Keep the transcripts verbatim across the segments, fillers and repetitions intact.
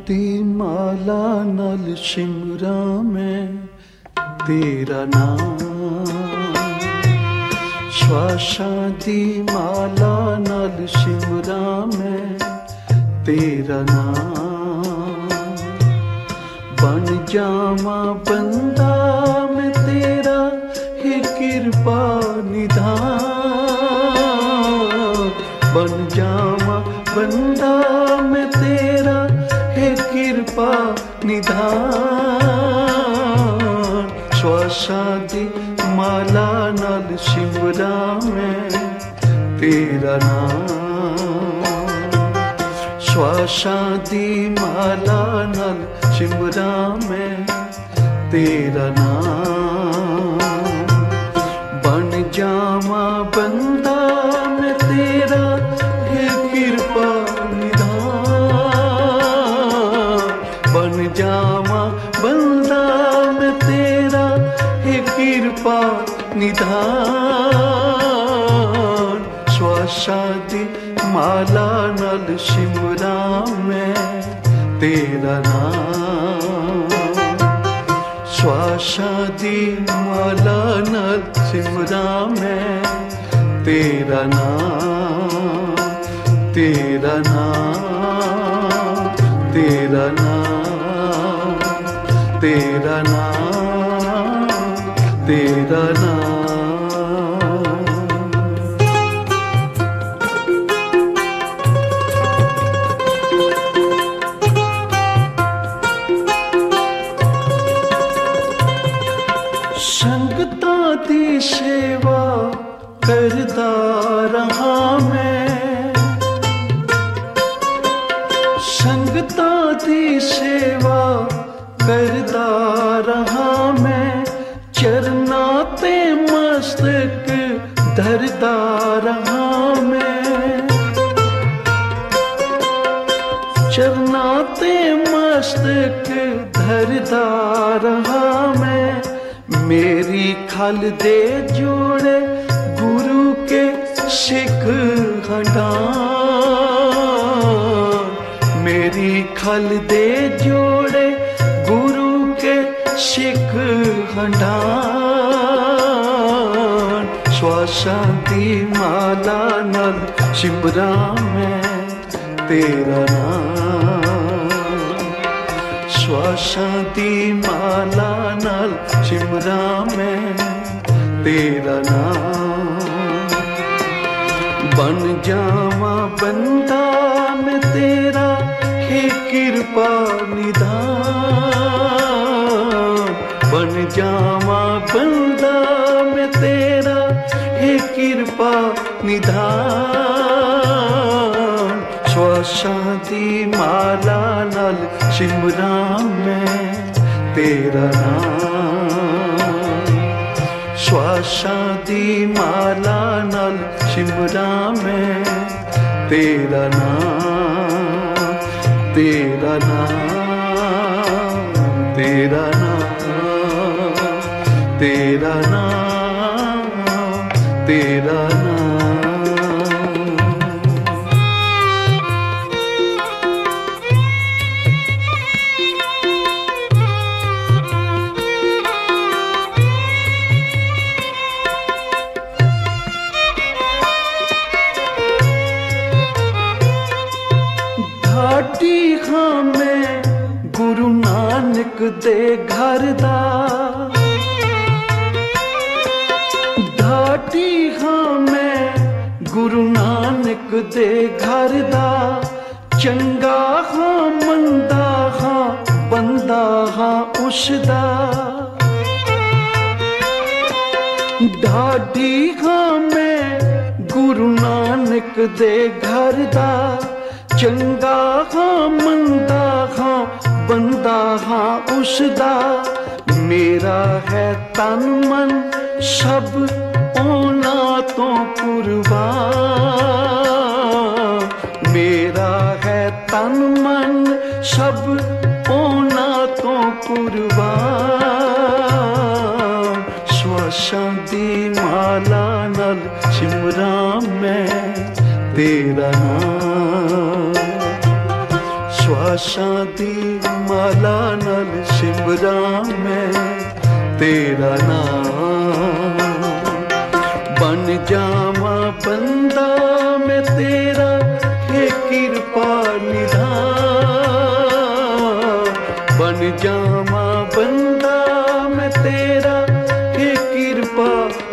दी माला नल शिमरा में तेरा नाम, श्वासां दी माला नल शिमरा में तेरा नाम। बन जावा बंदा मैं तेरा ही कृपा निधान, बन जावा बंदा मैं तेरा है कृपा निधान। श्वासां दी माला नल शिमरा में तेरा नाम, श्वासां दी माला नल शिमरा में तेरा नाम। बन जावा बंदा मैं तेरा है कृपा निधान, बन जावा बंदा मैं तेरा है कृपा निधान। श्वासां दी माला नल शिमरा में तेरा नाम, श्वासां दी माला नल शिमरा में तेरा नाम, तेरा नाम, तेरा नाम, तेरा नाम, तेरा नाम। संगतां दी सेवा करदा रहा मैं, संगतां दी सेवा करदा रहा मैं। चरनां ते मस्तक धरदा रहा मैं, चरनां ते मस्तक धरदा रहा मैं। मेरी खल दे जोड़े गुरु के सिख हंडान, मेरी खल दे जोड़े गुरु के सिख हंडान। श्वासां दी माला नल शिमरा में तेरा नाम, श्वासां दी माला नल शिमरा में तेरा नाम। बन जावा बंदा मैं तेरा है कृपा निधान, बन जावा बंदा मैं तेरा है कृपा निधान। श्वासां दी माला नल शिमरा में तेरा नाम, श्वासां दी माला नल शिमरा में तेरा नाम, तेरा नाम, तेरा नाम, तेरा नाम, तेरा नाम। घाटी हाँ मैं गुरु नानक दे घर दा, घाटी हाँ मैं गुरु नानक दे घर दा। चंगा हाँ मंदा हाँ बंदा हाँ उसदा, ढाडी हाँ मैं गुरु नानक दे घर दा। चंगा हाँ मंदा हाँ बंदा हाँ उसदा। मेरा है तन मन सब ओना तो कुर्बान, मेरा है तन मन सब ओना तो कुर्बान। श्वासां दी माला नल शिमरा में तेरा नाम, श्वासां दी माला नाल सिमरां मैं तेरा नाम। बन जावां बंदा मैं तेरा, हे कृपा निधान। बन जावां बंदा मैं तेरा, हे कृपा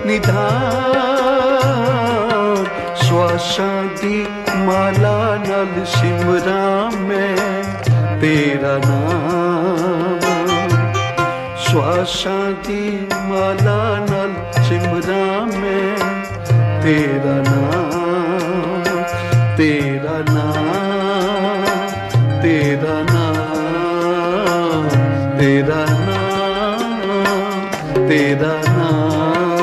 निधान। श्वासां दी माला नाल सिमरां मैं तेरा नाम। श्वासां दी माला नाल सिमरां मैं तेरा नाम। तेरा नाम, तेरा नाम, तेरा नाम, तेरा नाम।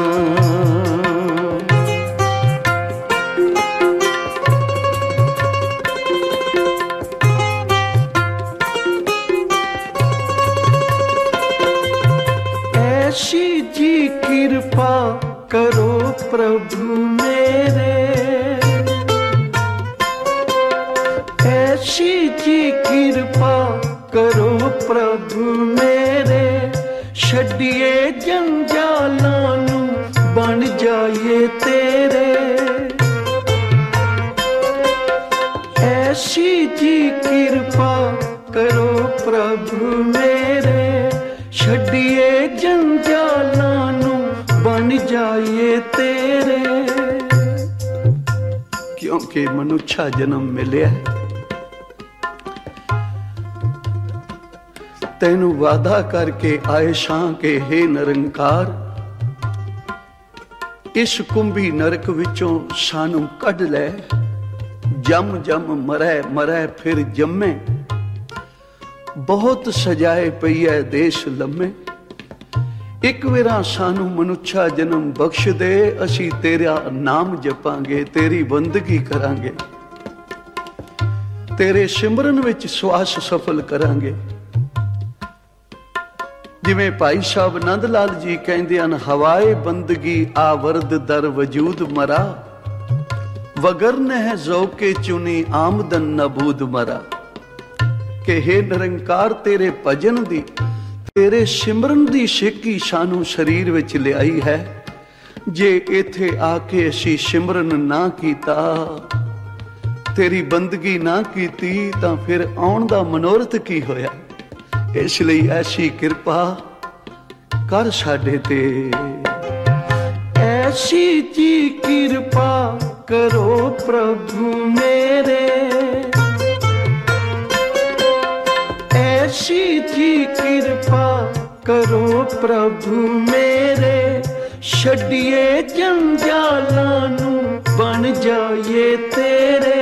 ऐसी जी कृपा करो प्रभु मेरे, ऐसी जी कृपा करो प्रभु मेरे। छड्डिए जंजालां नूं बन जाइए तेरे। ऐसी जी कृपा करो प्रभु मेरे। छड्डिए जंजालां नूं बन जाइए तेरे। क्योंकि मनुष्या जन्म मिलिया तैनू वादा करके आए शां के हे निरंकार, इस कुंभी नरक विचों सानू कढ लै। जम जम मरै मरै फिर जम्मे, बहुत सजाए पई है देश लम्मे। एक वेरा सानू मनुष्या जन्म बख्श दे, असी तेरा नाम जपांगे, तेरी बंदगी करांगे, तेरे सिमरन विच श्वास सफल करांगे। जिवें भाई साहब नंद लाल जी कहंदे हन, हवाए बंदगी आवरद दर वजूद मरा। वगरन है ज़ौके चुनी आमदन नबूद मरा। कि हे निरंकार तेरे भजन दी, तेरे सिमरन दी सिक्की सानू शरीर विच लियाई है। जे इत्थे आके असी सिमरन ना कीता, तेरी बंदगी ना कीती, तां फिर आउण दा मनोरथ की होया। इसलिए ऐसी कृपा कर साडे ते। ऐसी जी कृपा करो प्रभु मेरे। ऐसी जी कृपा करो प्रभु मेरे। छड्डिए जंजालां नूं बन जाइए तेरे।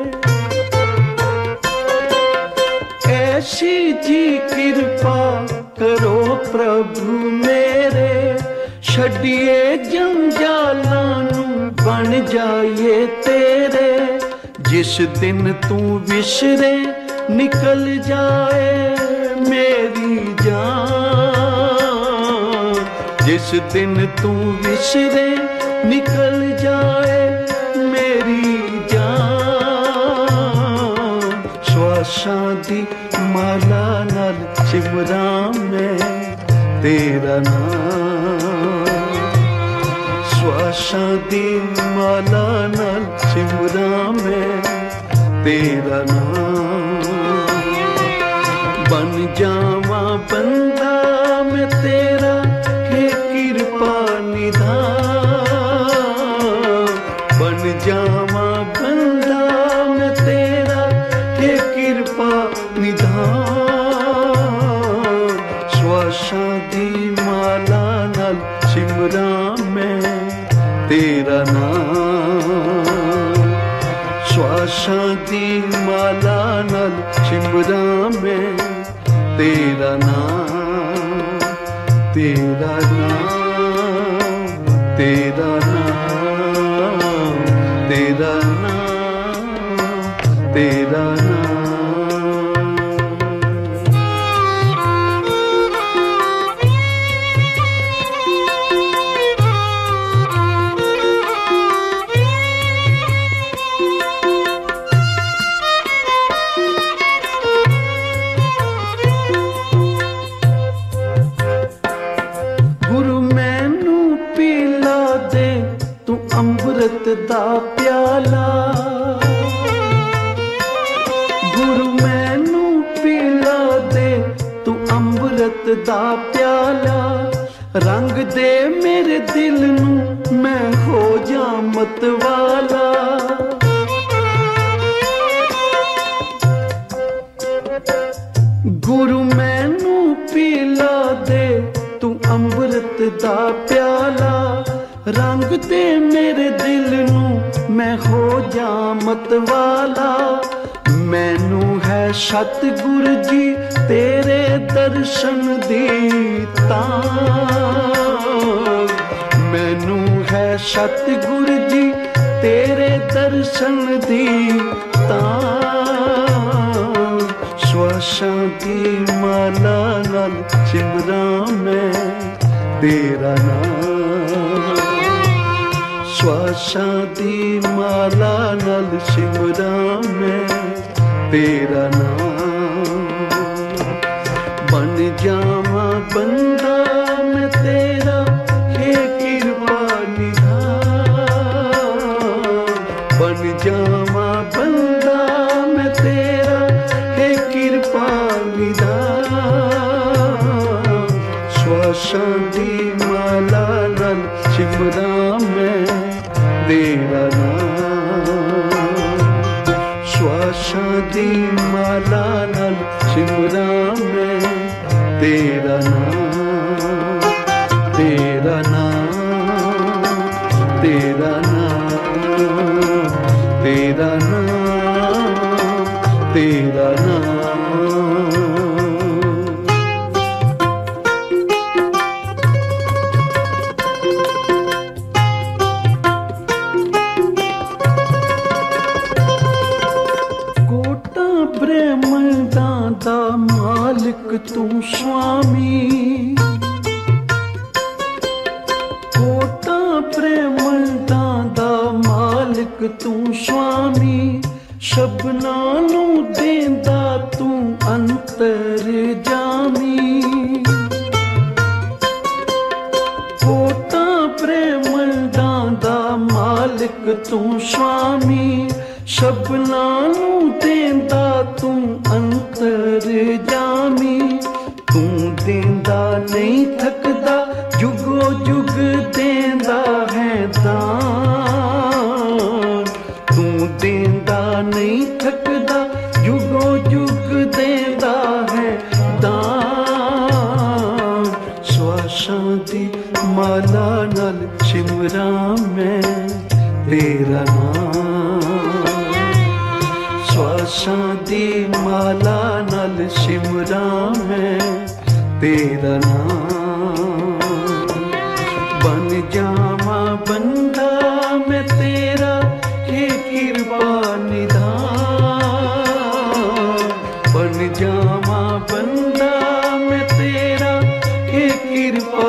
ऐसी जी कृपा करो प्रभु मेरे। छड्डिए जंजालां नूं बन जाइए तेरे। जिस दिन तू विसरे निकल जाए मेरी जान। जिस दिन तू विसरे निकल जाए मेरी जान। श्वासां दी माला नाल सिमरां मैं तेरा नाम। श्वासां दी माला नाल सिमरां मैं तेरा नाम। बन जावां बंदा मैं तेरा, हे कृपा निधान। बन जावां बंदा मैं तेरा, हे कृपा निधान। श्वासां दी माला नाल सिमरां मैं तेरा नाम। श्वासां दी माला नाल सिमरां मैं तेरा नाम। तेरा नाम, तेरा नाम, तेरा नाम, तेरा नाम। अमृत दा प्याला, गुरु मैनू पिला दे तू अमृत दा प्याला, रंग दे मेरे दिल नू मैं हो जा मतवाला। गुरु मैनू पिला दे तू अमृत दा प्याला, रंग दे मेरे दिल नू मैं हो जा मतवाला। मैनू है सतगुरु जी तेरे दर्शन दी तां, मैनू है सतगुरु जी तेरे दर्शन दी तां। श्वासां दी माला नाल सिमरा मैं तेरा नाम, श्वासां दी माला नाल सिमरा मैं तेरा नाम। बन जावा बंदा मैं तेरा हे कृपा निधान, बन जावा बंदा मैं तेरा हे कृपा निधान। श्वासां दी माला नाल सिमरा मैं तेरा नाम, श्वासां दी माला नाल सिमरा मैं तेरा नाम। तेरा नाम, तेरा नाम, तेरा नाम, तेरा नाम। ब्रह्मांडां दा मालिक तू स्वामी, कोटा ब्रह्मांडां दा मालिक तू स्वामी, शबना नू देंदा तू अंतर जामी। कोटा ब्रह्मांडां दा मालिक तू स्वामी, शबना नू देंदा तू अंतर जामी। तू देंदा नहीं थकदा जुगो जुग देंदा है दान, तू देंदा नहीं थकदा जुगो जुग देंदा है दान। श्वासां दी माला नाल सिमरा मैं तेरा नाम, श्वासां दी माला नाल सिमरा मैं तेरा नाम। बन जावा बंदा मैं तेरा हे कृपा निधान, बन जावा बंदा मैं तेरा हे कृपा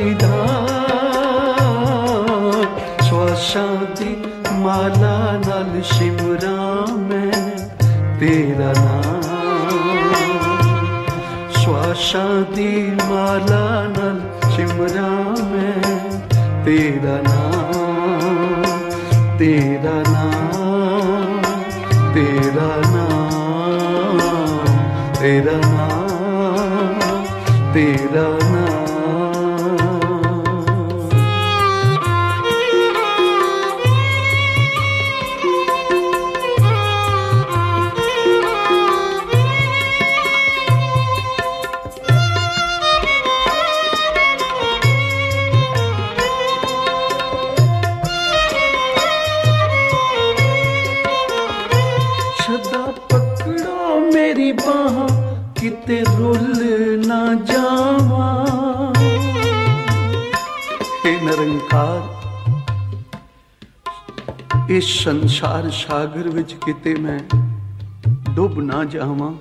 निधान। श्वासां दी माला नाल सिमरा मैं तेरा नाम, श्वासां दी माला नाल सिमरा मैं तेरा नाम। तेरा नाम, तेरा नाम, तेरा नाम, तेरा नाम। सदा पकड़ो मेरी बाह किते रुल ना जावा। हे निरंकार, इस संसार सागर विच किते मैं डुब ना जावां,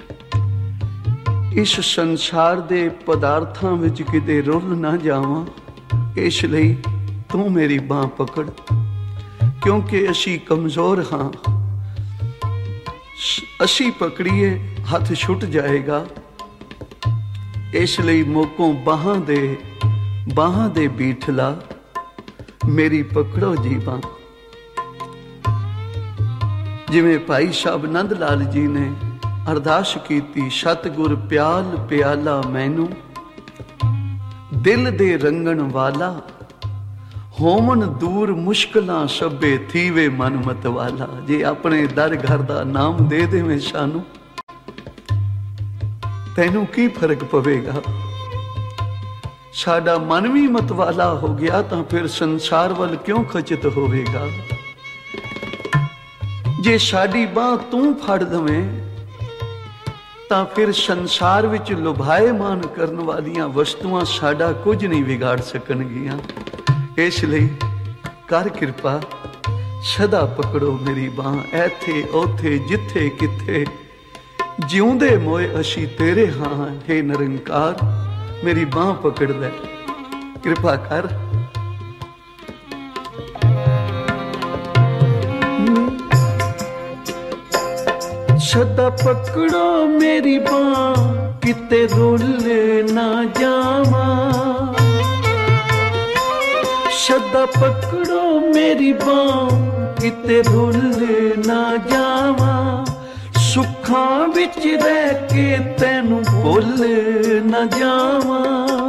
इस संसार दे पदार्थां विच किते रुल ना जावां। इसलिए तू मेरी बाह पकड़, क्योंकि असी कमजोर हाँ, असी पकड़िए हथ छुट जाएगा। इसलिए मोकों बाहां दे बाहां दे बीठला, मेरी पकड़ो जी बां। जिवें भाई साहब नंद लाल जी ने अरदास कीती, सतगुर प्याल प्याला मैनू दिल दे रंगण वाला, होमन दूर मुश्किलां सभे थीवे मन मत वाला। जे अपने दर घर दा नाम दे देवें सानू, तैनू की फर्क पवेगा। साडा मन भी मत वाला हो गया तो फिर संसार वाल क्यों खचित होवेगा। जे साडी बांह तू फड़ दवें तां फिर संसार विच लुभाएमान करन वालियां वस्तुआं साडा कुछ नहीं बिगाड़ सकणगियां। इसलिए कर कृपा सदा पकड़ो मेरी बांह, ऐथे ओथे जिथे किथे जिउंदे मोए असी तेरे हां। हे निरंकार मेरी बांह पकड़ ले, कृपा कर। सदा पकड़ो मेरी बांह किते रुले ना जावा, सदा पकड़ो मेरी बांह किते रुले ना जावा। सुखां विच रह के तैनू भुल ना जावा,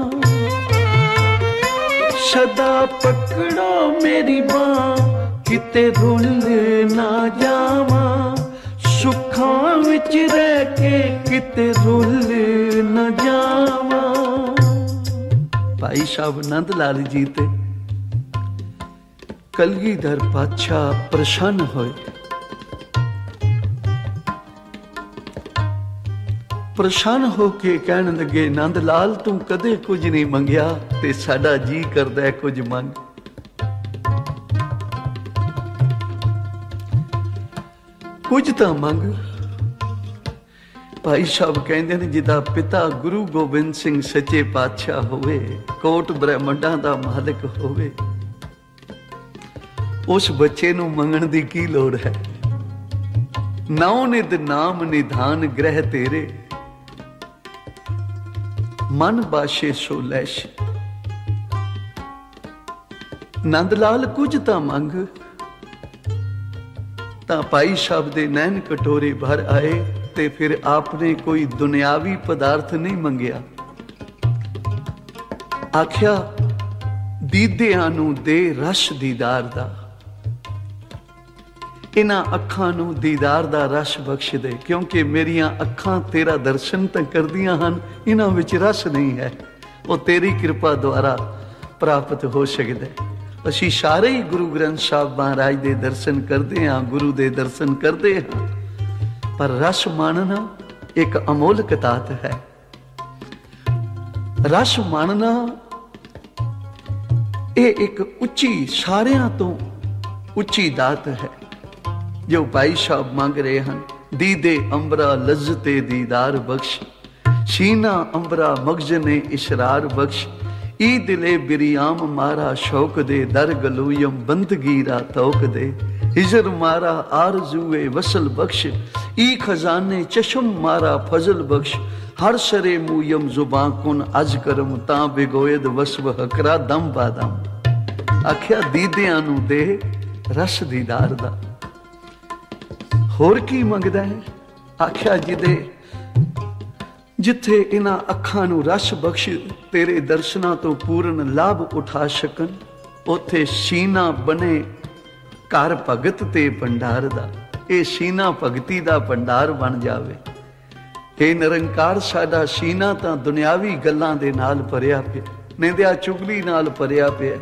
सदा पकड़ो मेरी बांह किते रुल ना जावा। सुखां विच रह के किते रुल न जावा। भाई साहब नंद लाल जी ते कलगीधर पातशाह प्रसन्न होए। प्रसन्न होके कहन लगे, नंद लाल तू कदे कुछ नहीं मंगया ते साडा जी करदा कुछ मंग। कुछ तो मंग। भाई साहब कहते हैं जिदा पिता गुरु गोबिंद सिंह सच्चे पातशाह होवे, कोट ब्रह्मंडा दा मालिक होवे, उस बच्चे नू मंगण दी की लोड़ है। नौ निध नाम निधान ग्रह तेरे, मन बाशे सो लैश। नंदलाल कुछ तो मंग। तां भाई साहब दे नैन कटोरे भर आए ते फिर आपने कोई दुनियावी पदार्थ नहीं मंगया। आख्या दीदियां नू दे रस दीदार दा, इन्हां अखां नू दीदार दा रस बख्श दे, क्योंकि मेरियां अखां तेरा दर्शन तां करदियां हन, इन्हां विच रस नहीं है। वो तेरी कृपा द्वारा प्राप्त हो सकदा है। असी सारे ही गुरु ग्रंथ साहब महाराज दे दर्शन करते हाँ, गुरु दे दर्शन करते हाँ, पर रस मानना एक अमोलक दात है। रस मानना ये एक उच्ची, सारियां तो उच्ची दात है जो भाई साहब मांग रहे हैं। दीदे अंबरा लज्जते दीदार बख्श, सीना अंबरा मगज ने इशरार बख्श। ई दिले बिरियाम मारा शौक दे, दर गलूयम बंदगी रा तौक दे। हिजर मारा आरजुए वसल बख्श, ई खजाने चशम मारा फजल बख्श। हर सरे मूयम जुबां कुन अज करम, तां बिगोयद वसव हकरा दम बादम। आख्या दीदियां नू दे रस दीदार दा, होर की मंगदा है। आख्या जिदे जिथे इन्हां अखां नू रस बख्श तेरे दर्शनां तो पूर्ण लाभ उठा सकन, उथे सीना बने घर भगत ते भंडार दा। ये सीना भगती दा भंडार बन जावे। हे निरंकार साडा सीना तां दुनियावी गल्लां दे नाल भरिया पिया, निंदिया चुगली नाल भरिया पिया,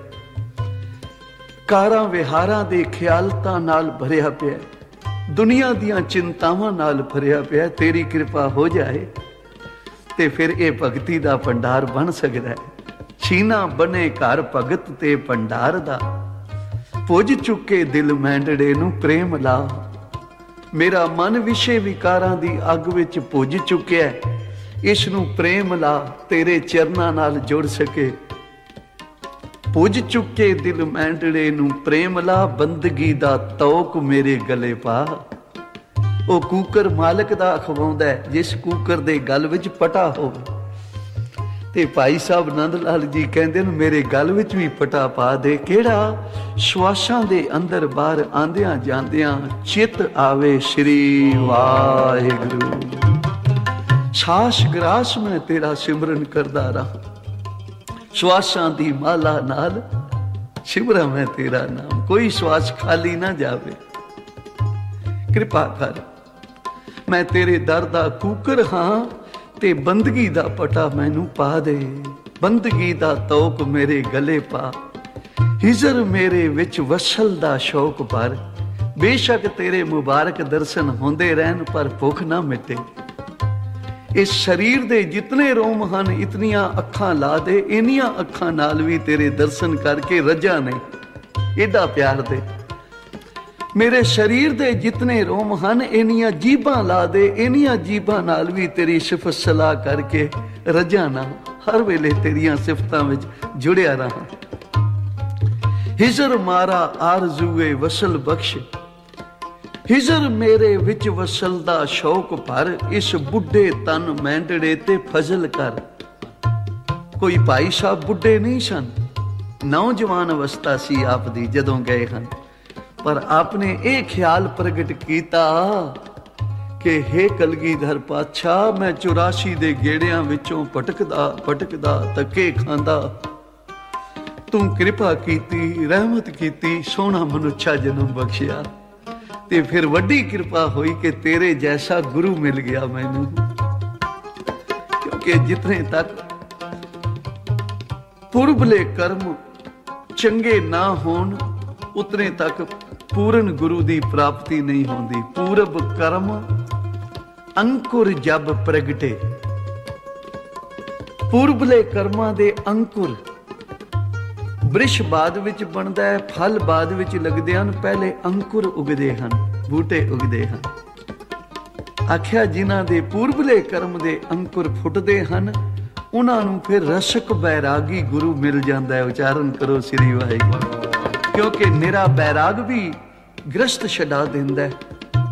कारां विहारां दे ख्यालतां नाल भरिया पिया, दुनिया दियां चिंतावां नाल भरिया पिया। तेरी कृपा हो जाए ते फिर ये भगती दा भंडार बन सकदा है। सीना बने घर भगत ते भंडार दा, पुज चुके दिल मैंडड़े नू प्रेम ला। मेरा मन विषे विकारां दी अग विच पुज चुकिया है, इस नू प्रेम ला, तेरे चरनां नाल जुड़ सके। पुज चुके दिल मैंडड़े नू प्रेम ला, बंदगी दा तौक मेरे गले पा। वो कूकर मालिक दा खवाउंदा है, जिस कूकर दे गल विच पटा होवे। ते भाई साहब नंद लाल जी कहते हैं मेरे गल विच भी पटा पा दे, केड़ा श्वासां दे अंदर बाहर आंदियां जांदियां चित आवे श्री वाहिगुरु। छाश ग्रास में तेरा सिमरन करदा रहा, श्वासां दी माला नाल सिमरा मैं तेरा नाम, कोई श्वास खाली ना जावे। कृपा कर, मैं तेरे दर दा कूकर हां ते बंदगी दा पटा मैनू पा दे, बंदगी दा तोक मेरे गले पा, हिजर मेरे विच वसल दा शौक भर। बेशक तेरे मुबारक दर्शन होंदे रहन पर भुख ना मिटे। इस शरीर दे जितने रोम हन इतनियां अखां ला दे, इनियां अखां नाल भी तेरे दर्शन करके रजा नहीं, एडा प्यार दे। मेरे शरीर दे जितने रोम हन इनियां जीभां ला दे, इनियां जीभां नाल भी तेरी सिफत सलाह करके रजा ना, हर वेले तेरियां सिफतां विच जुड़िया रहा। हिजर मारा आरज़ूए वसल बख्श, हिजर मेरे विच वसल दा शौक भर। इस बुढ़े तन मैंडड़े ते फजल कर। कोई भाई साहब बुढ़े नहीं सन, नौजवान अवस्था सी आप दी जदों गए हन, पर आपने ये ख्याल प्रगट किया कि हे कलगीधर पातशाह, मैं चौरासी दे गेड़ियां विचों भटकदा भटकदा धक्के खांदा, तू कृपा कीती, रहमत कीती, सोहना मनुष्या जन्म बख्शिया, ते फिर वड्डी कृपा हुई कि तेरे जैसा गुरु मिल गया मैनू। क्योंकि जितने तक पूर्वले कर्म चंगे ना होन उतने तक पूर्ण गुरु की प्राप्ति नहीं होती। पूरब कर्म अंकुर जब प्रगटे, पूर्वले कर्मां दे अंकुर वृक्ष बाद विच बनदा है, फल बाद विच लगदे हन, पहले अंकुर उगदे हन, बूटे उगदे हन। आख्या जिन्हां दे पूर्वले कर्म दे अंकुर फुटदे हन उन्हां नूं फिर रसक बैरागी गुरु मिल जांदा है। उचारण करो श्री वाहिगुरू। क्योंकि निरा बैराग भी ग्रस्त छड़ा दिंदा है,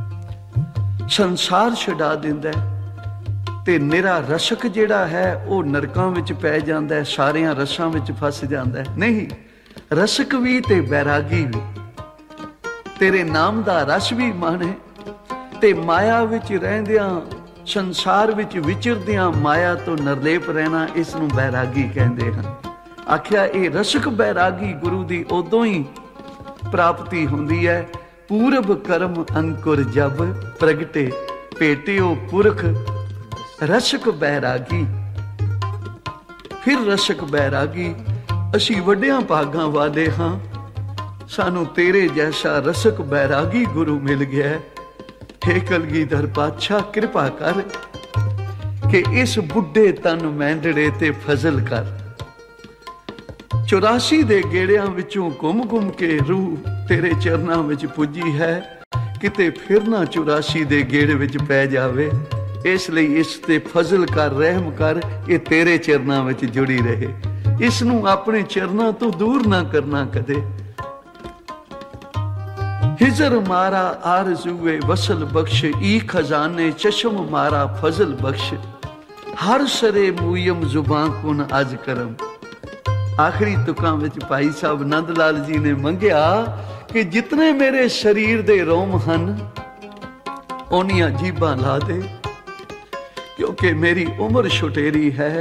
संसार छड़ा दिंदा है, ते निरा रसक जिहड़ा है वो नरकां विच पै जांदा है, सारियां रसां विच फस जांदा है। नहीं, रसक भी ते बैरागी भी, तेरे नाम दा रस भी माणे ते माया विच रहिंदियां संसार विच विचरदियां माया तो निर्लेप रहना, इस नूं बैरागी कहंदे हन। आख्या ये रसक बैरागी गुरु दी उदों ही प्राप्ति होंदी है, पूरब कर्म अंकुर जब प्रगटे, भेटियो पुरख रसक बैरागी। फिर रसक बैरागी, असी वड्डियां भागां वाले हां, सानू तेरे जैसा रसक बैरागी गुरु मिल गया है। हे कलगीधर पातशाह कृपा कर कि इस बुढ़े तन मैंडड़े ते फजल कर। चौरासी दे गेड़ियां विचों घुम घुम के रूह तेरे चरनां विच पुजी है, किते फिर ना चौरासी दे गेड़े विच पै जावे, इसलिए इस ते फजल कर, रहम कर, ये तेरे चरनां विच जुड़ी रहे। इस नूं अपने चरनां तो दूर ना करना कदे। हिजर मारा आरज़ूए वसल बख्श, ई खजाने चश्म मारा फजल बख्श, हर सरे मूयम जुबां कुन अज करम। आखिरी तुकां विच भाई साहब नंद लाल जी ने मंगिया कि जितने मेरे शरीर दे रोम हन ओनियां जीबां ला दे, क्योंकि मेरी उम्र छुटेरी है,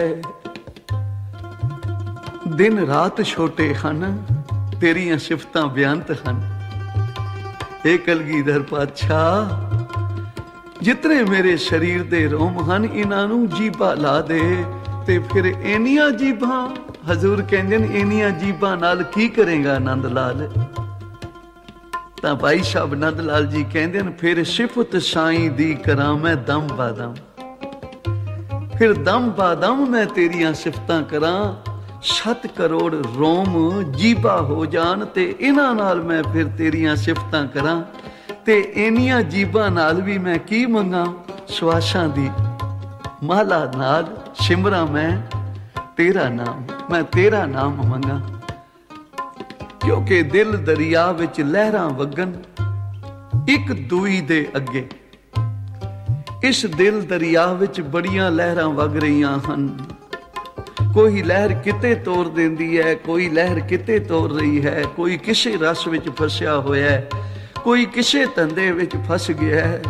दिन रात छोटे हन, तेरियां सिफतां बेअंत हन। हे कलगीधर पातशाह, जितने मेरे शरीर दे रोम हन इन्हां नूं जीबां ला दे, ते फिर इनियां जीबां हजूर कहंदे ने इनियां जीबां नाल की करेगा नंद लाल। तां भाई साहब नंद लाल जी कहंदे ने फिर सिफत साईं दी करां मैं दम बादम, फिर दम बादम मैं तेरियां सिफतां करां, सत करोड़ रोम जीबा हो जान ते इन्हां नाल मैं फिर तेरियां सिफतां करां, ते इनियां जीबां नाल भी मैं की मंगां, श्वासां दी माला नाल सिमरा मैं तेरा नाम, मैं तेरा नाम मंगा। क्योंकि दिल दरिया विच लहरां वगन एक दूई दे अगे, इस दिल दरिया विच बड़ियां लहरां वग रहीआं हन, कोई लहर किते तोड़ देंदी है, कोई लहर किते तोड़ रही है, कोई किसे रस विच फसिया होया है, कोई किसे धंधे विच फस गया है।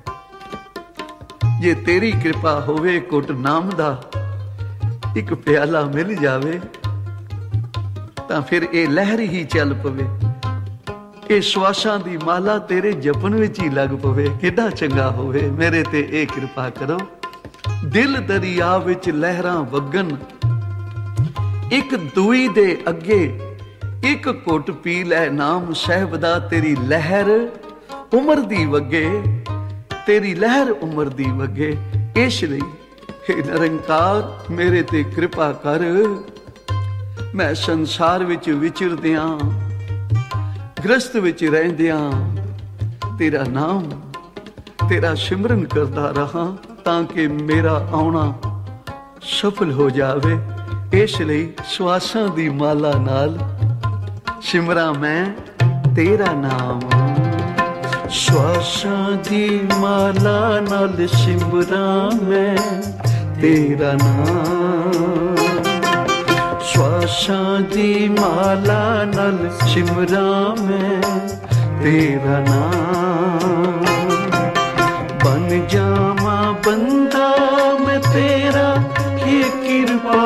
जे तेरी कृपा होवे कुट नाम दा एक प्याला मिल जावे तां फिर ये लहर ही चल पवे, ये श्वासां दी माला तेरे जपन विच ही लग पवे। किड्डा चंगा होवे, मेरे ते ए कृपा करो। दिल दरिया विच लहरां वगन, एक दूई दे अगे एक घुट पी लै नाम साहिब दा। तेरी लहर उमर दी वगे, तेरी लहर उमर दी वगे। इस लई हे निरंकार मेरे ते कृपा कर। मैं संसार विच विचरदियां, गृहस्थ विच रहिंदियां तेरा नाम तेरा सिमरन करदा रहा, ताकि मेरा आउणा सफल हो जावे। इस लई श्वासां दी माला नाल सिमरा मैं तेरा नाम। श्वासां दी माला नाल सिमरा मैं तेरा नाम। श्वासां दी माला नाल सिमरा मैं तेरा नाम। बन जावा बंदा मैं तेरा, ये कृपा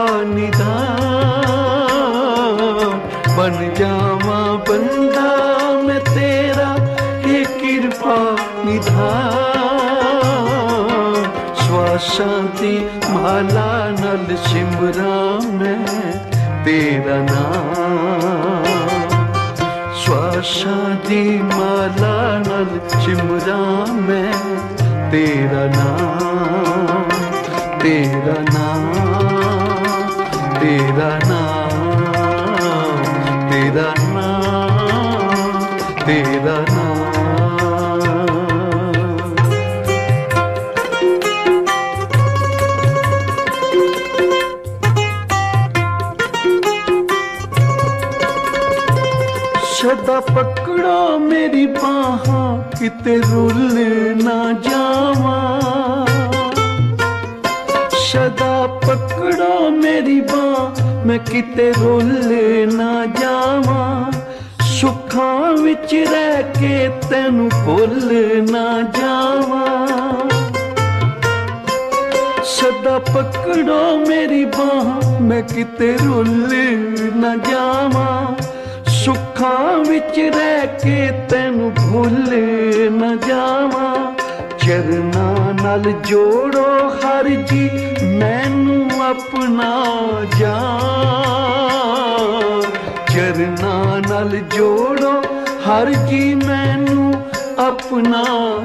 निधान। बन जावा बंदा मैं तेरा, ये कृपा निधान। श्वासां दी माला नाल सिमरा मैं तेरा नाम। श्वासां दी माला नाल सिमरा मैं तेरा नाम। तेरा नाम, तेरा नाम, तेरा नाम, तेरा नाम। सदा पकड़ो मेरी बाहां, किते रुल ना जावा। सदा पकड़ो मेरी बां, मैं किते रुल ना जावा। सुखां विच रह के तैनू भुल ना जावा। सदा पकड़ो मेरी बां, मैं किते रुल ना जावा। सुखां विच रह के तैनू भुल न जावा। चरनां नाल जोड़ो हर जी मैनू अपना जान। चरनां नाल जोड़ो हर जी मैनू अपना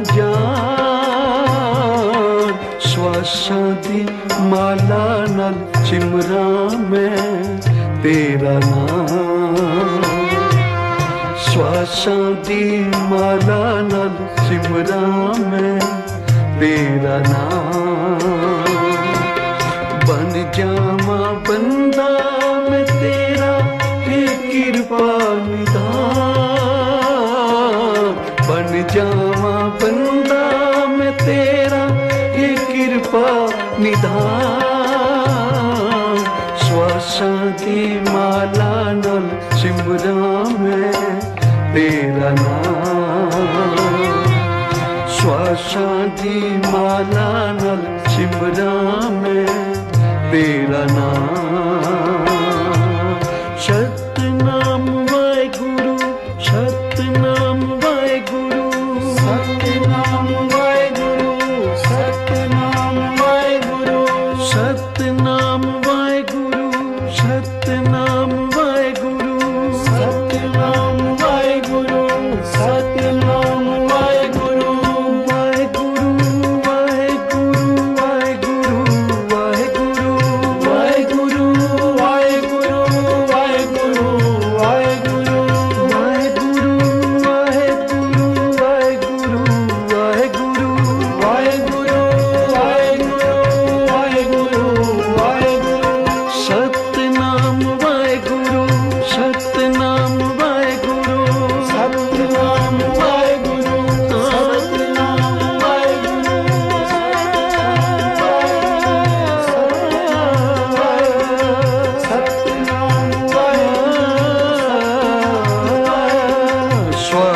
जान। श्वासां दी माला नाल सिमरा मैं तेरा नाम। श्वासां दी माला नाल सिमरा मैं तेरा नाम। बन जावा बंदा मैं तेरा, हे कृपा निधान। बन जावा बंदा मैं तेरा, हे कृपा निधान। श्वासां दी माला नाल सिमरा मैं तेरा नाम। श्वासां दी माला नाल सिमरा मैं तेरा नाम। सतनाम वाहेगुरु, सतनाम वाहेगुरु, सतनाम वाहेगुरु, सतनाम वाहेगुरु, सतनाम वाहेगुरु, सतनाम वाहेगुरु, सतनाम वाहेगुरु, सतनाम वाहेगुरु, वाहेगुरु, वाहेगुरु, वाहेगुरु, वाहेगुरु, वाहेगुरु,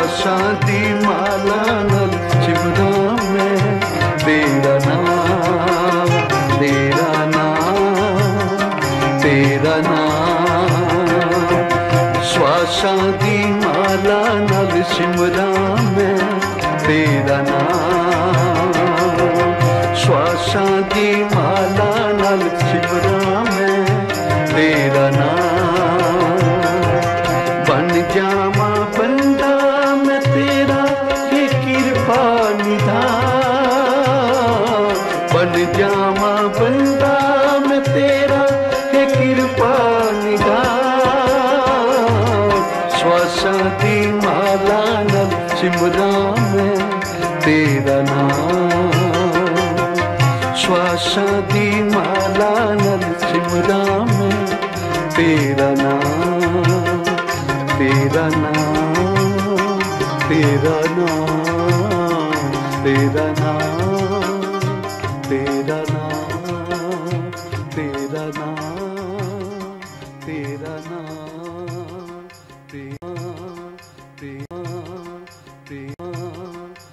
श्वासां दी माला नाल सिमरा मैं तेरा नाम, तेरा नाम, तेरा नाम। श्वासां दी माला नाल सिमरा मैं तेरा नाम, श्वासां दी माला नाल सिमरा मैं तेरा नाम। बन जावां बंदा मैं तेरा हे कृपा निधान, बन जावां बंदा मैं तेरा हे कृपा निधान। श्वासां दी माला नाल सिमरा मैं तेरा नाम, श्वासां दी माला नाल सिमरा मैं तेरा नाम, तेरा नाम, तेरा नाम, तेरा नाम।